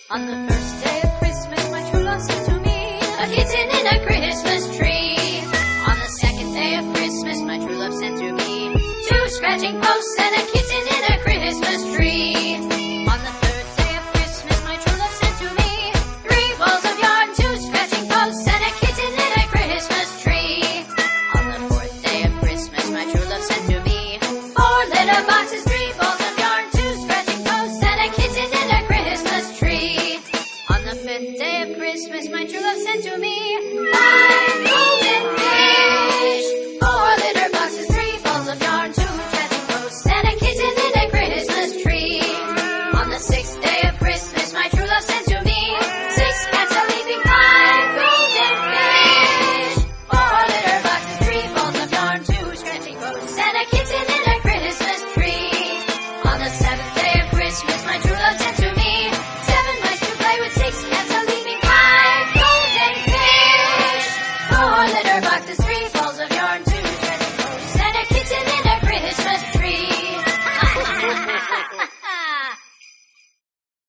On the first day of Christmas, my true love said to me, a kiss in